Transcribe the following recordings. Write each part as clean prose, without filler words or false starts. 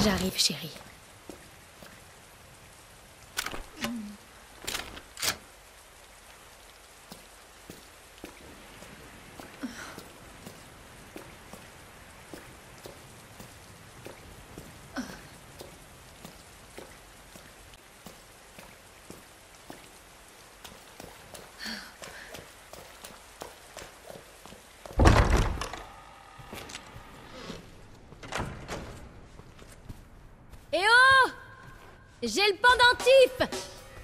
J'arrive, chérie. Eh oh! J'ai le pendentif!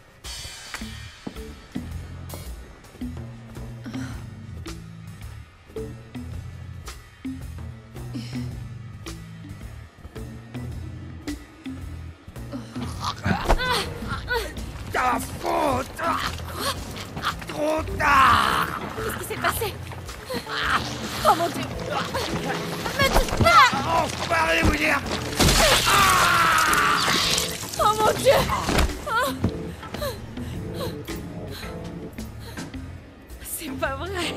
Ta faute! Trop tard! Qu'est-ce qui s'est passé? Oh mon Dieu! Enfoiré, William! Oh mon Dieu! C'est pas vrai!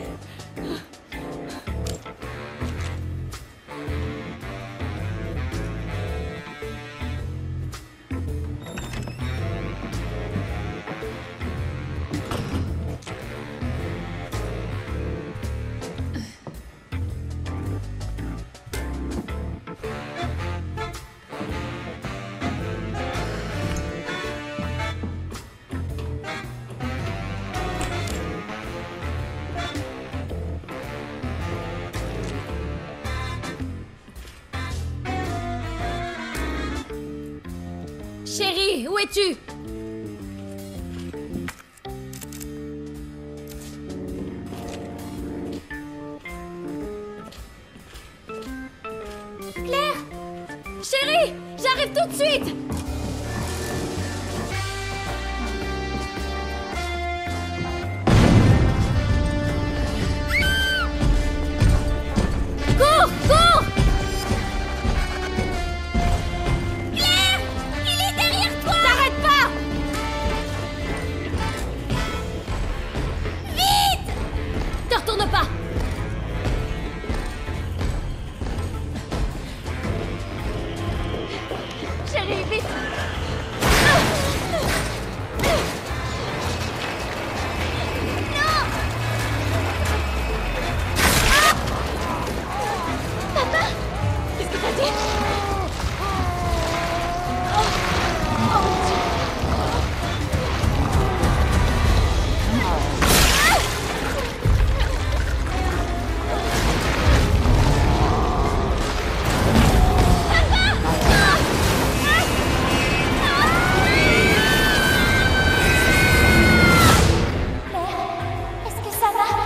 Chérie, où es-tu? Claire! Chérie, j'arrive tout de suite! Cours! Cours! Claire! Il est derrière toi! T'arrêtes pas! Vite! Te retourne pas! Chérie, vite! Non! Papa! Qu'est-ce que t'as dit? Oh mon Dieu! Est-ce que ça va?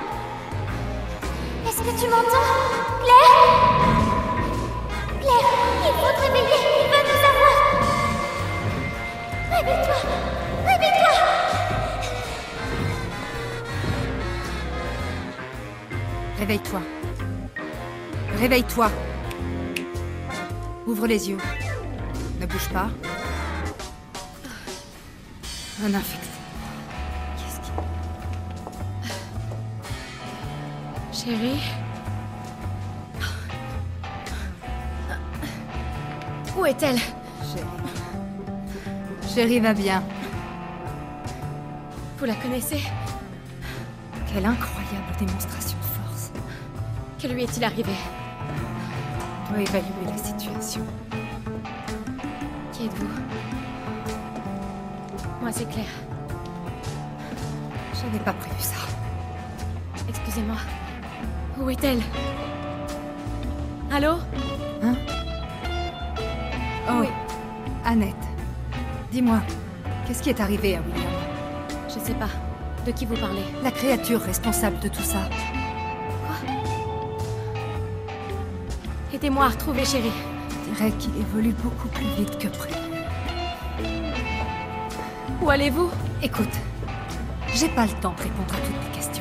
Est-ce que tu m'entends? Claire? Claire, il faut te réveiller, il va nous avoir! Réveille-toi! Réveille-toi! Réveille-toi. Réveille-toi. Ouvre les yeux. Ne bouge pas. Un infecté. Qu'est-ce qui... Chérie? Où est-elle? Chérie va bien. Vous la connaissez? Quelle incroyable démonstration de force. Que lui est-il arrivé? On doit évaluer la situation. Qui êtes-vous? Moi, c'est Claire. J'avais pas prévu ça. Excusez-moi. Où est-elle? Allô? Hein? Oh, Oui. Annette. Dis-moi, qu'est-ce qui est arrivé à William? Je sais pas. De qui vous parlez? La créature responsable de tout ça. Aidez-moi à retrouver chérie. Je dirais qu'il évolue beaucoup plus vite que prévu. Où allez-vous? Écoute, j'ai pas le temps de répondre à toutes tes questions.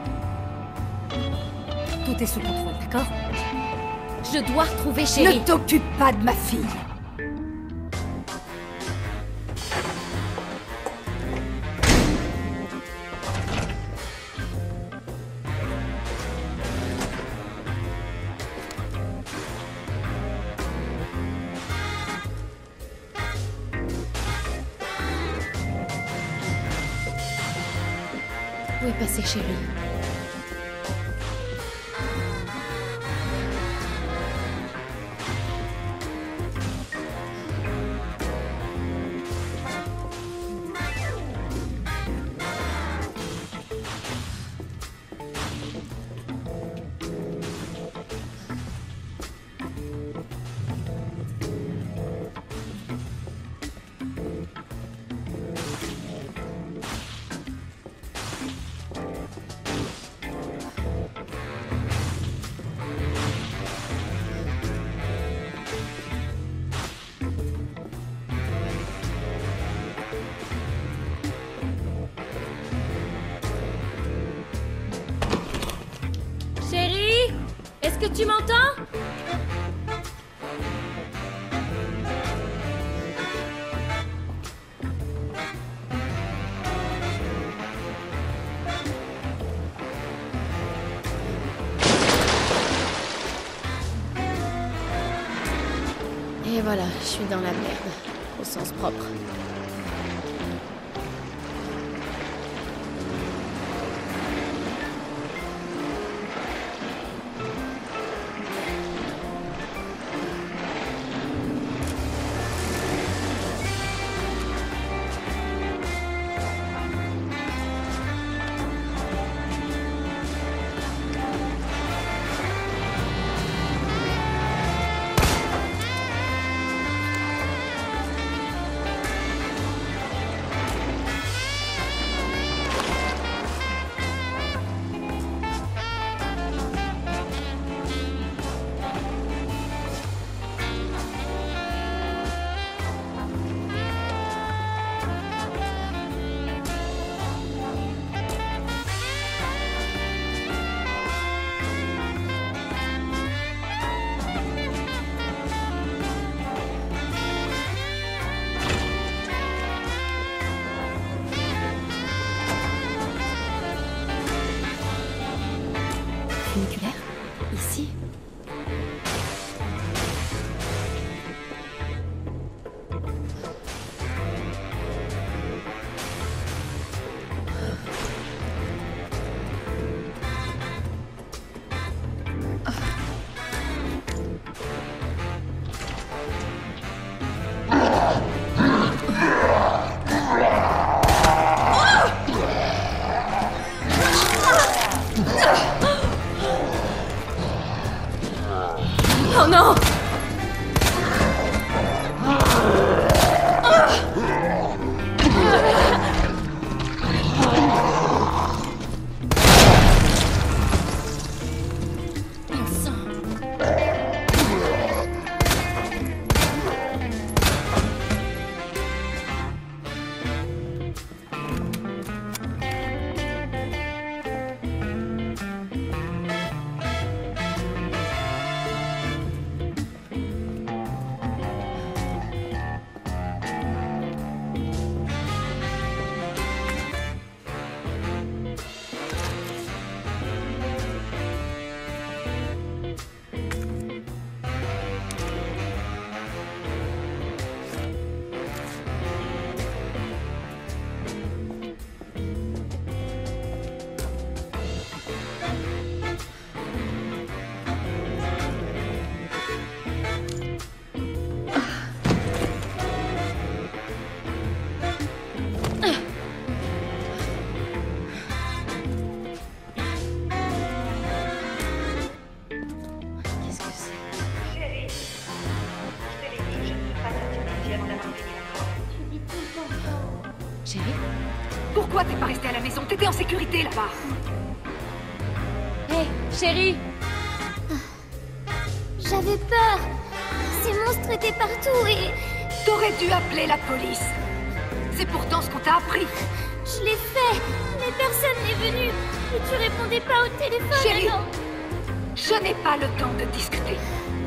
Tout est sous contrôle, d'accord? Je dois retrouver chérie. Ne t'occupe pas de ma fille. Où est passée Chérie? Chérie? Est-ce que tu m'entends? Et voilà, je suis dans la merde, au sens propre. Funiculaire? Ici? Oh non! Chérie? Pourquoi t'es pas restée à la maison? T'étais en sécurité là-bas. Hé, chérie! J'avais peur. Ces monstres étaient partout et... T'aurais dû appeler la police. C'est pourtant ce qu'on t'a appris. Je l'ai fait, mais personne n'est venu. Et tu répondais pas au téléphone. Chérie, alors... je n'ai pas le temps de discuter.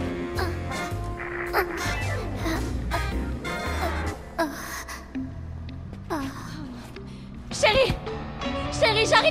Chérie! Chérie, j'arrive!